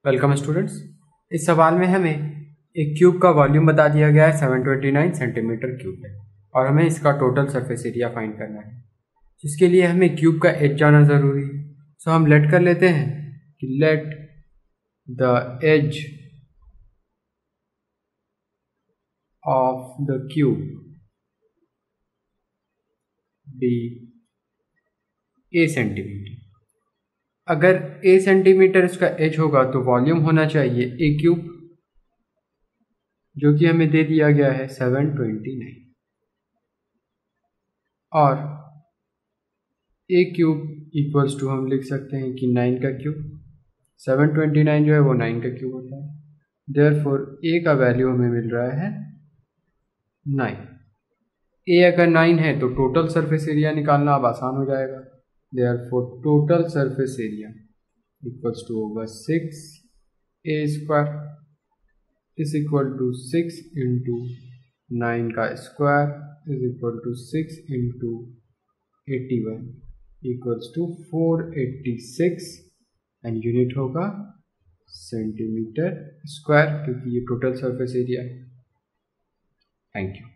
Welcome students. इस सवाल में हमें एक क्यूब का वॉल्यूम बता दिया गया है 729 सेंटीमीटर क्यूब है और हमें इसका टोटल सरफेस एरिया फाइंड करना है, जिसके लिए हमें क्यूब का एज जाना ज़रूरी है। सो हम लेट कर लेते हैं कि let the edge of the cube be a centimetre. अगर ए सेंटीमीटर इसका एज होगा तो वॉल्यूम होना चाहिए ए क्यूब, जो कि हमें दे दिया गया है 729, और ए क्यूब इक्वल्स टू हम लिख सकते हैं कि 9 का क्यूब। 729 जो है वो 9 का क्यूब होता है। देयरफॉर ए का वैल्यू हमें मिल रहा है 9। ए अगर 9 है तो टोटल सरफेस एरिया निकालना अब आसान हो जाएगा। Therefore total surface area equals to होगा 6a square is equal to 6 into 9 का square is equal to 6 into 81 equals to 486 and unit होगा सेंटीमीटर स्क्वायर, क्योंकि ये टोटल सरफेस एरिया है। Thank you.